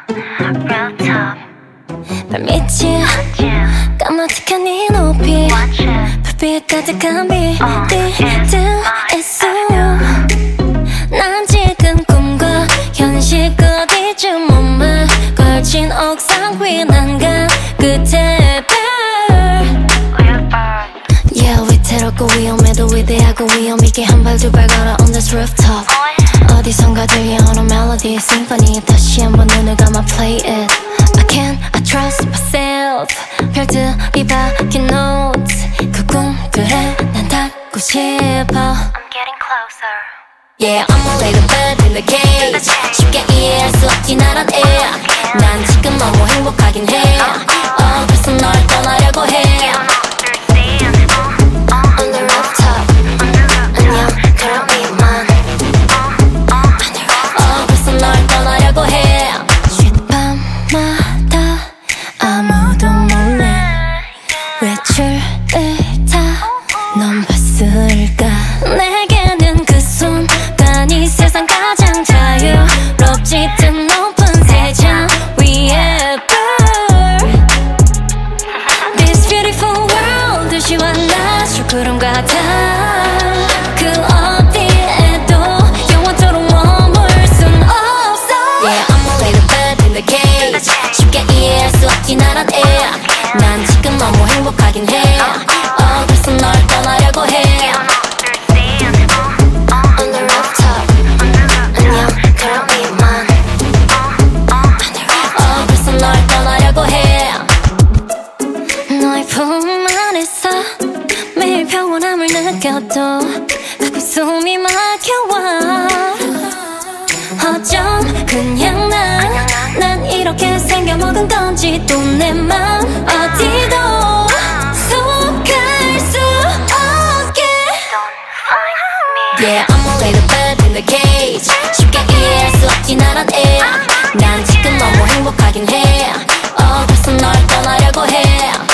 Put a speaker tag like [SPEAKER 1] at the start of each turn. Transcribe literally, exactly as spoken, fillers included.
[SPEAKER 1] Rooftop
[SPEAKER 2] 발밑이 까마득한 이 높이 불빛 가득한 비디드에서 난 지금 꿈과 현실 어디쯤 몸을 걸친 옥상 위 난간 끝에 Yeah, 위태롭고 위험해도 위대하고 위험 있게 한 발 두 발 걸어 on this rooftop 어디선가 들려오는 멜로디 심포니 다시 한번 눈을 감아 play it Again, I trust myself 별들이 박힌 notes 그 꿈들에 난 닿고 싶어
[SPEAKER 1] I'm getting closer
[SPEAKER 2] Yeah, I'm a little bird in the cage 쉽게 이해할 수 없긴 하란 애 난 지금 너무 행복하긴 해 어, 그래서 널 떠나려고 해 On the rooftop 안녕 그럼 이만 어, 그래서 널 떠나려고 해 쉿밤마다 아무도 몰래 외출을 다 넌 봤을까 내게는 그 순간이 세상 가장 자유롭지 든 높은 세상 위에 bird This beautiful world 듯이 완나줄 구름 같아 그 어디에도 영원토록 머물 순 없어 Yeah, I'm a little bird in the cage 쉽게 이해할 수 없긴 하란 애 난 지금 너무 행복하긴 해 어, 그래서 널 떠나려고 해 On the rooftop 안녕 그럼 이만 어, 그래서 널 떠나려고 해 너의 품 안에서 매일 평온함을 느껴도 가끔 숨이 막혀와 어쩜 그냥 난 난 이렇게 생겨먹은 건지 또 내 맘 어디도 속할 수 없게 Yeah, I'm a little bird in the cage 쉽게 이해할 수 없긴 하란 애 난 지금 너무 행복하긴 해 어, 그래서 널 떠나려고 해